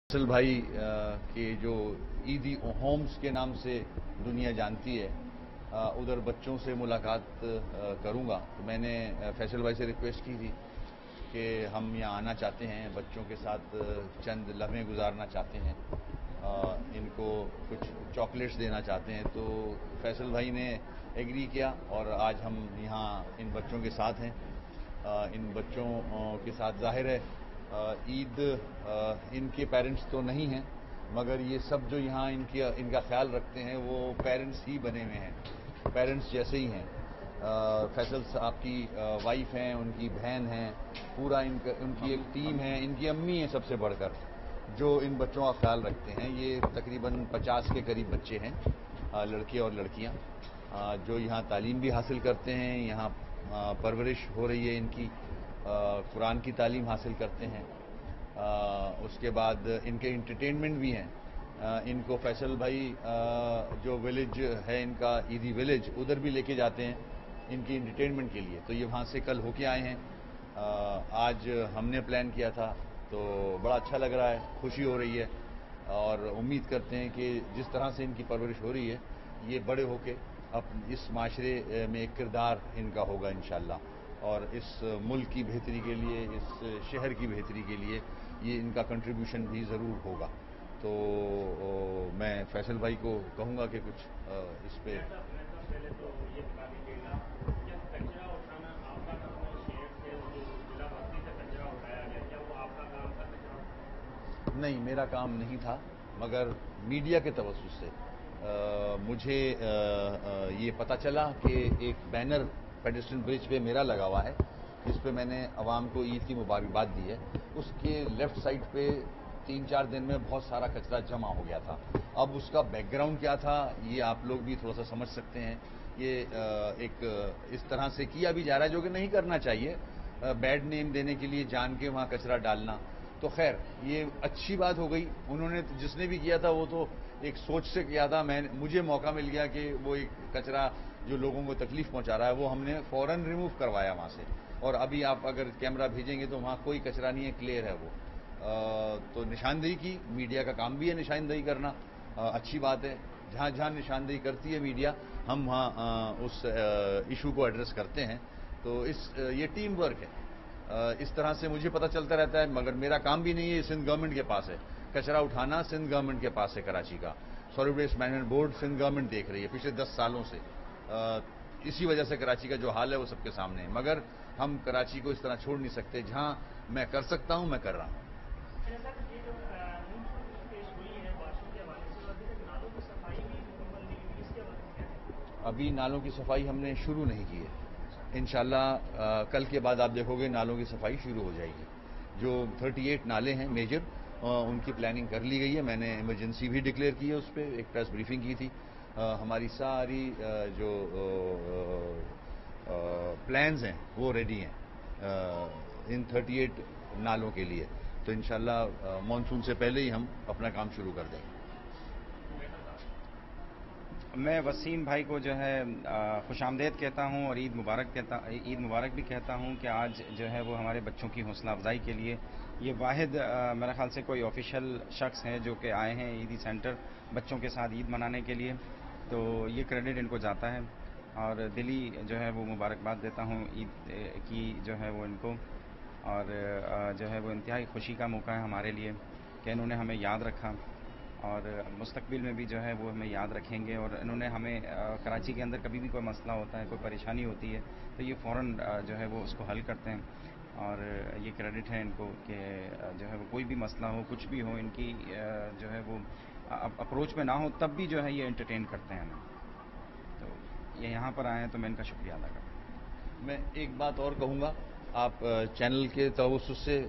फैसल भाई के जो ईदी होम्स के नाम से दुनिया जानती है, उधर बच्चों से मुलाकात करूंगा। तो मैंने फैसल भाई से रिक्वेस्ट की थी कि हम यहाँ आना चाहते हैं, बच्चों के साथ चंद लम्हे गुजारना चाहते हैं, इनको कुछ चॉकलेट्स देना चाहते हैं। तो फैसल भाई ने एग्री किया और आज हम यहाँ इन बच्चों के साथ हैं। इन बच्चों के साथ जाहिर है ईद इनके पेरेंट्स तो नहीं हैं, मगर ये सब जो यहाँ इनका ख्याल रखते हैं वो पेरेंट्स ही बने हुए हैं, पेरेंट्स जैसे ही हैं। फैसल साहब की वाइफ हैं, उनकी बहन हैं, पूरा उनकी एक टीम है, इनकी अम्मी है सबसे बढ़कर, जो इन बच्चों का ख्याल रखते हैं। ये तकरीबन 50 के करीब बच्चे हैं, लड़के और लड़कियाँ, जो यहाँ तालीम भी हासिल करते हैं, यहाँ परवरिश हो रही है इनकी, कुरान की तालीम हासिल करते हैं। उसके बाद इनके इंटरटेनमेंट भी हैं। इनको फैसल भाई जो विलेज है इनका, ईदी विलेज, उधर भी लेके जाते हैं इनकी इंटरटेनमेंट के लिए। तो ये वहाँ से कल होके आए हैं। आज हमने प्लान किया था, तो बड़ा अच्छा लग रहा है, खुशी हो रही है और उम्मीद करते हैं कि जिस तरह से इनकी परवरिश हो रही है, ये बड़े होके अब इस माशरे में एक किरदार इनका होगा इंशाअल्लाह, और इस मुल्क की बेहतरी के लिए, इस शहर की बेहतरी के लिए ये इनका कंट्रीब्यूशन भी ज़रूर होगा। तो मैं फैसल भाई को कहूँगा कि कुछ इस पे पहले तो ये बता दीजिएगा, क्या कचरा उठाना आपका काम है? शहर से जो जिला बस्ती से कचरा उठाया गया, क्या वो आपका काम था कचरा उठाना? नहीं, मेरा काम नहीं था, मगर मीडिया के तवज्जुह से मुझे ये पता चला कि एक बैनर पेडेस्ट्रियन ब्रिज पे मेरा लगा हुआ है, जिस पे मैंने अवाम को ईद की मुबारकबाद दी है। उसके लेफ्ट साइड पे 3-4 दिन में बहुत सारा कचरा जमा हो गया था। अब उसका बैकग्राउंड क्या था, ये आप लोग भी थोड़ा सा समझ सकते हैं। ये एक इस तरह से किया भी जा रहा है, जो कि नहीं करना चाहिए, बैड नेम देने के लिए जान के वहाँ कचरा डालना। तो खैर, ये अच्छी बात हो गई। उन्होंने जिसने भी किया था वो तो एक सोच से किया था। मुझे मौका मिल गया कि वो एक कचरा जो लोगों को तकलीफ पहुंचा रहा है वो हमने फौरन रिमूव करवाया वहां से, और अभी आप अगर कैमरा भेजेंगे तो वहां कोई कचरा नहीं है, क्लियर है वो। तो निशानदेही की, मीडिया का काम भी है निशानदेही करना, अच्छी बात है। जहां जहां निशानदेही करती है मीडिया, हम वहां उस इशू को एड्रेस करते हैं। तो ये टीम वर्क है। इस तरह से मुझे पता चलता रहता है, मगर मेरा काम भी नहीं है, सिंध गवर्नमेंट के पास है। कचरा उठाना सिंध गवर्नमेंट के पास है, कराची का solid waste management board Sindh government देख रही है पिछले 10 सालों से। इसी वजह से कराची का जो हाल है वो सबके सामने है, मगर हम कराची को इस तरह छोड़ नहीं सकते। जहां मैं कर सकता हूं मैं कर रहा हूं। अभी नालों की सफाई हमने शुरू नहीं की है। इंशाल्लाह कल के बाद आप देखोगे नालों की सफाई शुरू हो जाएगी। जो 38 नाले हैं मेजर, उनकी प्लानिंग कर ली गई है। मैंने इमरजेंसी भी डिक्लेयर की है, उस पर एक प्रेस ब्रीफिंग की थी। हमारी सारी जो प्लान्स हैं वो रेडी हैं इन 38 नालों के लिए। तो इंशाल्लाह मानसून से पहले ही हम अपना काम शुरू कर देंगे। मैं वसीम भाई को जो है खुशामदेद कहता हूं और ईद मुबारक भी कहता हूं कि आज जो है वो हमारे बच्चों की हौसला अफजाई के लिए ये वाहिद मेरे ख्याल से कोई ऑफिशियल शख्स हैं जो कि आए हैं ईदी सेंटर बच्चों के साथ ईद मनाने के लिए। तो ये क्रेडिट इनको जाता है और दिली जो है वो मुबारकबाद देता हूं ईद की जो है वो इनको। और जो है वो इंतहाई खुशी का मौका है हमारे लिए कि इन्होंने हमें याद रखा और मुस्तकबिल में भी जो है वो हमें याद रखेंगे। और इन्होंने हमें कराची के अंदर कभी भी कोई मसला होता है, कोई परेशानी होती है, तो ये फ़ौरन जो है वो उसको हल करते हैं। और ये क्रेडिट है इनको कि जो है वो कोई भी मसला हो, कुछ भी हो, इनकी जो है वो अप्रोच में ना हो तब भी जो है ये एंटरटेन करते हैं हमें। तो ये यहाँ पर आए हैं तो मैं इनका शुक्रिया अदा करता हूँ। मैं एक बात और कहूँगा, आप चैनल के तवज्जुह से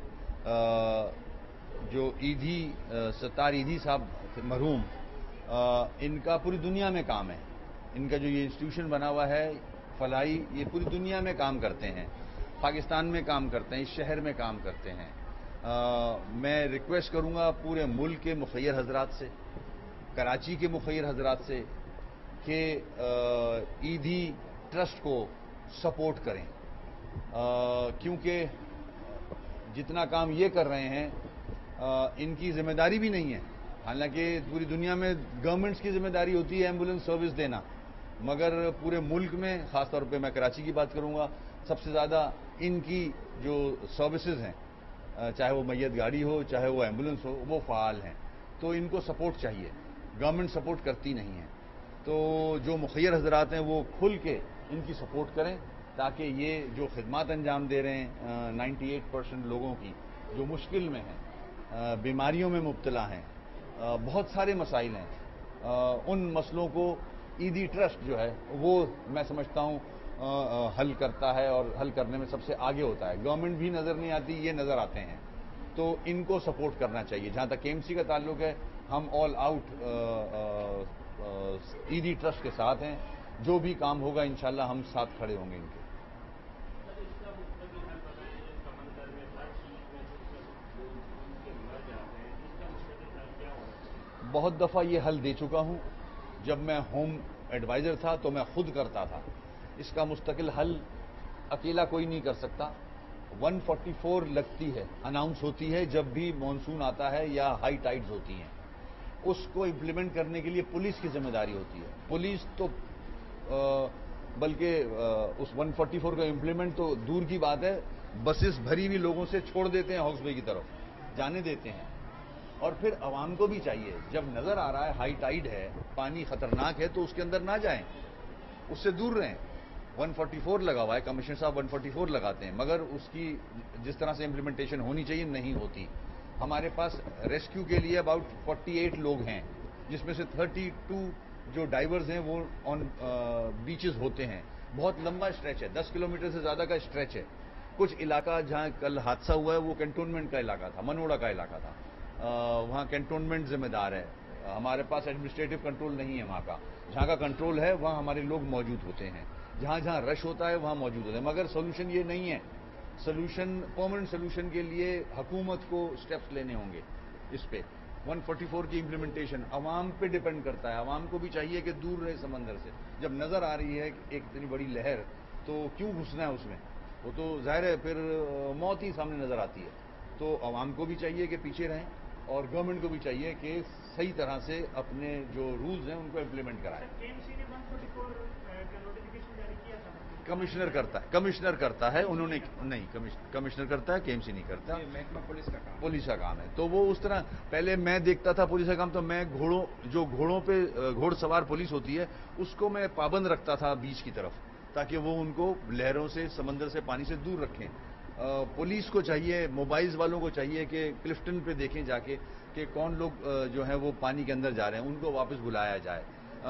जो ईदी सत्तार ईदी साहब मरहूम, इनका पूरी दुनिया में काम है। इनका जो ये इंस्टीट्यूशन बना हुआ है फलाई, ये पूरी दुनिया में काम करते हैं, पाकिस्तान में काम करते हैं, इस शहर में काम करते हैं। मैं रिक्वेस्ट करूंगा पूरे मुल्क के मुखय्यर हजरात से, कराची के मुखय्यर हजरात से, कि ईदी ट्रस्ट को सपोर्ट करें, क्योंकि जितना काम ये कर रहे हैं ان کی ذمہ داری بھی نہیں ہے. حالانکہ پوری دنیا میں گورنمنٹس کی ذمہ داری ہوتی ہے ایمبولینس سروس دینا، مگر پورے ملک میں خاص طور پہ میں کراچی کی بات کروں گا، سب سے زیادہ ان کی جو سروسز ہیں، چاہے وہ میت گاڑی ہو چاہے وہ ایمبولینس ہو، وہ فعال ہیں. تو ان کو سپورٹ چاہیے، گورنمنٹ سپورٹ کرتی نہیں ہے. تو جو مخیر حضرات ہیں وہ کھل کے ان کی سپورٹ کریں تاکہ یہ جو خدمات انجام دے رہے ہیں 98% لوگوں کی جو مشکل میں ہیں، بیماریوں میں مبتلا ہیں، بہت سارے مسائل ہیں، ان مسئلوں کو ایدھی ٹرسٹ جو ہے وہ میں سمجھتا ہوں حل کرتا ہے اور حل کرنے میں سب سے آگے ہوتا ہے. گورنمنٹ بھی نظر نہیں آتی، یہ نظر آتے ہیں. تو ان کو سپورٹ کرنا چاہیے. جہاں تک KMC کا تعلق ہے، ہم آل آؤٹ ایدھی ٹرسٹ کے ساتھ ہیں. جو بھی کام ہوگا انشاءاللہ ہم ساتھ کھڑے ہوں گے ان کے. بہت دفعہ یہ حل دے چکا ہوں. جب میں ہوم ایڈوائزر تھا تو میں خود کرتا تھا. اس کا مستقل حل اکیلا کوئی نہیں کر سکتا. 144 لگتی ہے، اناؤنس ہوتی ہے جب بھی مانسون آتا ہے یا ہائی ٹائیڈز ہوتی ہیں. اس کو امپلیمنٹ کرنے کے لیے پولیس کی ذمہ داری ہوتی ہے. پولیس تو بلکہ اس 144 کا امپلیمنٹ تو دور کی بات ہے، بسز بھری ہوئی لوگوں سے چھوڑ دیتے ہیں ہاکس بے کی طرف، جانے دیتے ہیں. اور پھر عوام کو بھی چاہیے، جب نظر آ رہا ہے ہائی ٹائیڈ ہے، پانی خطرناک ہے، تو اس کے اندر نہ جائیں، اس سے دور رہیں. 144 لگا ہوا ہے، کمشنر صاحب 144 لگاتے ہیں، مگر اس کی جس طرح سے امپلیمنٹیشن ہونی چاہیے نہیں ہوتی. ہمارے پاس ریسکیو کے لیے اباؤٹ 48 لوگ ہیں، جس میں سے 32 جو ڈائیورز ہیں وہ آن بیچز ہوتے ہیں. بہت لمبا اسٹریچ ہے، 10 کلومیٹر سے زیادہ کا اسٹریچ ہے. کچھ علاقہ جہاں کل حادثہ ہوا ہے وہ کینٹونمنٹ کا علاقہ تھا، منوڑا کا علاقہ تھا. وہاں کینٹونمنٹ ذمہ دار ہے. ہمارے پاس ایڈمنسٹریٹو کنٹرول نہیں ہے وہاں کا. جہاں کا کنٹرول ہے وہاں ہمارے لوگ موجود ہوتے ہیں. جہاں جہاں رش ہوتا ہے وہاں موجود ہوتے ہیں. مگر سولوشن یہ نہیں ہے. سولوشن، پرماننٹ سولوشن کے لیے حکومت کو سٹیپس لینے ہوں گے. اس پہ 144 کی امپلیمنٹیشن عوام پہ ڈیپینڈ کرتا ہے. عوام کو بھی چاہیے کہ دور رہے سمندر سے. جب نظر آ رہی ہے ایک اتنی بڑی لہر تو کیوں گھسنا ہے اس میں؟ وہ تو ظاہر ہے پھر موت ہی سامنے نظر آتی ہے. تو عوام کو بھی چاہیے کہ پیچھے رہیں اور گورنمنٹ کو بھی چاہیے کہ صحیح طرح سے اپنے جو رولز ہیں ان کو امپلیمنٹ کرائیں. KMC نے 144 کا نوٹیفکیشن جاری کیا تھا. کمشنر کرتا ہے انہوں نے نہیں، کمشنر کرتا ہے، KMC نہیں کرتا. محکمہ پولیس کا کام ہے. تو وہ اس طرح پہلے میں دیکھتا تھا پولیس کا کام، تو میں گھوڑوں پہ گھوڑ سوار پولیس ہوتی ہے اس کو میں پابند رکھتا تھا بیچ کی طرف، تاکہ وہ ان کو لہروں سے، سمندر سے، پانی سے دور رکھیں. پولیس کو چاہیے، موبائلز والوں کو چاہیے کہ کلفٹن پہ دیکھیں جا کے کہ کون لوگ جو ہیں وہ پانی کے اندر جا رہے ہیں، ان کو واپس بلایا جائے.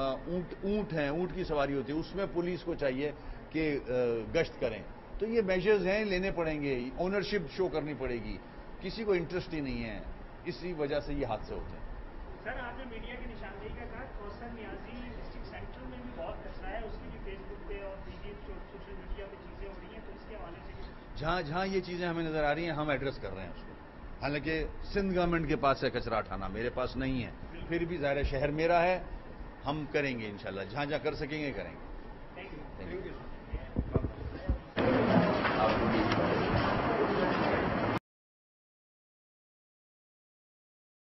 اونٹ ہیں، اونٹ کی سواری ہوتی ہے، اس میں پولیس کو چاہیے کہ گشت کریں. تو یہ میجرز ہیں، لینے پڑیں گے. اونرشپ شو کرنی پڑے گی. کسی کو انٹرسٹ ہی نہیں ہے، اسی وجہ سے یہ حادثے ہوتے ہیں. سر آپ نے میڈیا کی نشاندہی کا کہا، کوثر نیازی ڈسٹرکٹ سینٹرل میں بھی بہت کچرا ہے، اس کی بھی فیس بک پہ اور دیگر سوشل میڈیا پہ چیزیں ہو رہی ہیں، تو اس کے حوالے سے جہاں جہاں یہ چیزیں ہمیں نظر آ رہی ہیں ہم ایڈریس کر رہے ہیں اس کو. حالانکہ سندھ گورنمنٹ کے پاس ہے کچرا اٹھانا، میرے پاس نہیں ہے. پھر بھی ظاہر شہر میرا ہے، ہم کریں گے انشاءاللہ، جہاں جہاں کر سکیں گے کریں گے. Thank you.